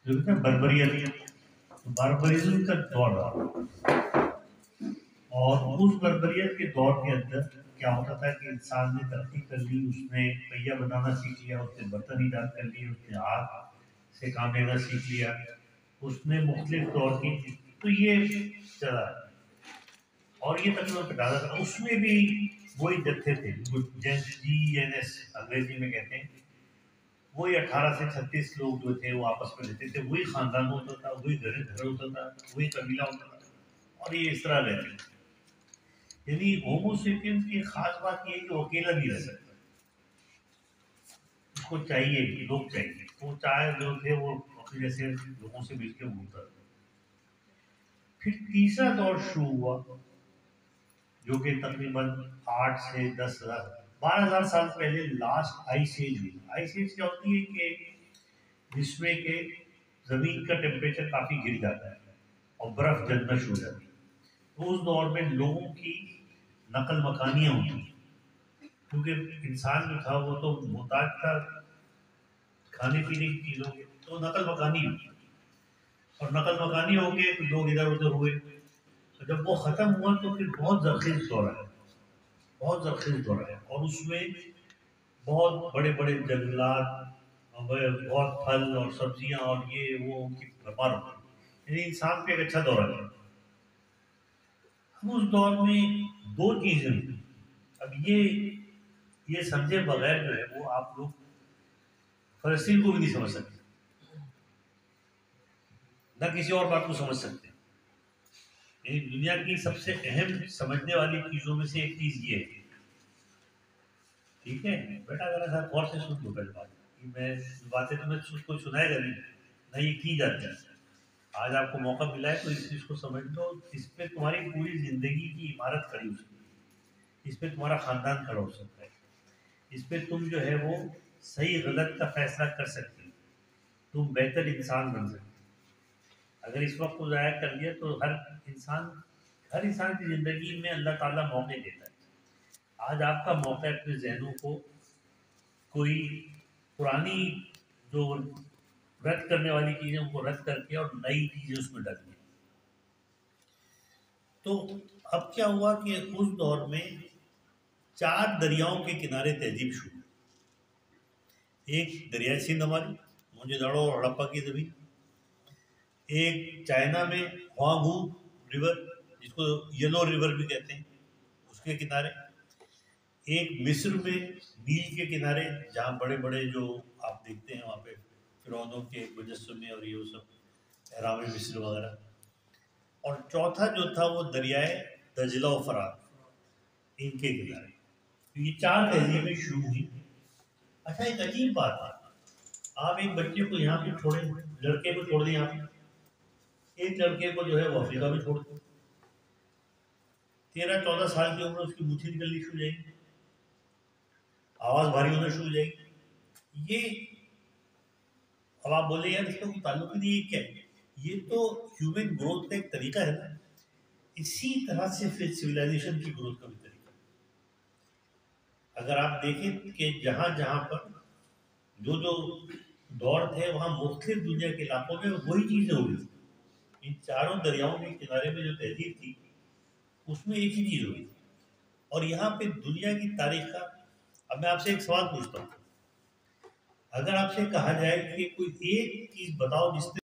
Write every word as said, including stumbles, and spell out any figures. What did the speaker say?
جو کہتے ہیں بربریت، بربریزم کا دور رہا، اور اس بربریت کے دور کے اندر کیا ہوتا تھا کہ انسان نے ترقی کر لی، اس نے پہیہ بنانا سیکھ لیا، اس نے برتن ایجاد کر لیے، اس نے آگ سے کام لینا سیکھ لیا، اس نے مختلف طور کی، تو یہ چلا اور یہ تقریباً پٹالا تھا۔ اس میں بھی وہی جتھے تھے جی این ایس انگریزی میں کہتے ہیں، وہی اٹھارہ سے چھتیس لوگ جو تھے وہ آپس میں رہتے تھے، وہی خاندان ہوتا تھا، وہی گھر گھر ہوتا تھا، وہی قبیلہ ہوتا تھا، اور یہ اس طرح رہتے تھے۔ یعنی ہومو سیپینس کی خاص بات یہ ہے کہ وہ اکیلا نہیں رہ سکتا، اس کو چاہیے، لوگ چاہیے، وہ چاہے جو تھے وہ اپنے جیسے لوگوں سے مل کے گھومتا تھا۔ پھر تیسرا دور شروع ہوا جو کہ تقریباً آٹھ سے دس ہزار بارہ ہزار سال پہلے لاسٹ آئس ایج ہوئی۔ آئس ایج کیا ہوتی ہے کہ جس میں کہ زمین کا ٹیمپریچر کافی گر جاتا ہے اور برف جمنا شروع ہو جاتی ہے۔ تو اس دور میں لوگوں کی نقل مکانیاں ہوتی ہیں، کیونکہ انسان جو تھا وہ تو محتاج تھا کھانے پینے کی چیزوں کے، تو نقل مکانی ہوئی، اور نقل مکانی ہو کے لوگ ادھر ادھر ہوئے۔ تو جب وہ ختم ہوا تو پھر بہت زرخیز دور ہے، بہت زرخیز دور ہے، اور اس میں بہت بڑے بڑے جنگلات، بہت پھل اور سبزیاں اور یہ وہ کی بھرمار ہوتی، یعنی انسان پہ ایک اچھا دور ہے۔ اس دور میں دو چیزیں ہوئی، اب یہ یہ سمجھے بغیر جو ہے وہ آپ لوگ فلسطین کو بھی نہیں سمجھ سکتے، نہ کسی اور بات کو سمجھ سکتے۔ یعنی دنیا کی سب سے اہم سمجھنے والی چیزوں میں سے ایک چیز یہ ہے، ٹھیک ہے بیٹا، ذرا سا غور سے سن لو پہلے بات، کہ میں باتیں تمہیں کو سنائے گا نہیں، نہ یہ کی جاتی ہے۔ آج آپ کو موقع ملا ہے تو اس چیز کو سمجھ لو، اس پہ تمہاری پوری زندگی کی عمارت کھڑی ہو سکتی ہے، اس پہ تمہارا خاندان کھڑا ہو سکتا ہے، اس پہ تم جو ہے وہ صحیح غلط کا فیصلہ کر سکتے ہو، تم بہتر انسان بن سکتے ہو۔ اگر اس وقت کو ضائع کر دیا تو ہر انسان ہر انسان کی زندگی میں اللہ تعالیٰ موقع دیتا ہے۔ آج آپ کا موقع ہے اپنے ذہنوں کو کوئی پرانی جو رد کرنے والی چیزیں ان کو رد کر کے اور نئی چیزیں اس میں ڈالیں۔ تو اب کیا ہوا کہ اس دور میں چار دریاؤں کے کنارے تہذیب شروع، ایک دریائے سندھ ہماری موئن جو دڑو اور ہڑپا کی زمین، ایک چائنا میں ہوانگ ہو ریور جس کو یلو ریور بھی کہتے ہیں اس کے کنارے، ایک مصر میں نیل کے کنارے جہاں بڑے بڑے جو آپ دیکھتے ہیں وہاں پہ فرعونوں کے مجسمے اور یہ سب احرام مصر وغیرہ، اور چوتھا جو تھا وہ دریائے دجلہ و فرات ان کے کنارے۔ تو یہ چار تہذیبیں شروع ہوئی۔ اچھا ایک عجیب بات ہے، آپ ایک بچے کو یہاں پہ چھوڑیں، لڑکے کو چھوڑ دیں یہاں پہ، ایک لڑکے کو جو ہے وہ افریقہ میں چھوڑ دیں، تیرہ چودہ سال کی عمر اس کی مٹھی نکلنی شروع ہو جائے گی، آواز بھاری ہونا شروع ہو جائے گی۔ یہ اب آپ بولے یار اس کا کوئی تعلق نہیں، یہ کیا ہے؟ یہ تو ہیومن گروتھ کا ایک طریقہ ہے نا، اسی طرح سے پھر سویلائزیشن کی گروتھ کا بھی طریقہ ہے۔ اگر آپ دیکھیں کہ جہاں جہاں پر جو جو دور تھے وہاں مختلف دنیا کے علاقوں میں وہی چیزیں ہو رہی تھیں، ان چاروں دریاؤں کے کنارے میں جو تہذیب تھی اس میں ایک ہی چیز ہو رہی تھی، اور یہاں پہ دنیا کی تاریخ کا، اب میں آپ سے ایک سوال پوچھتا ہوں، اگر آپ سے کہا جائے کہ کوئی ایک چیز بتاؤ جس نے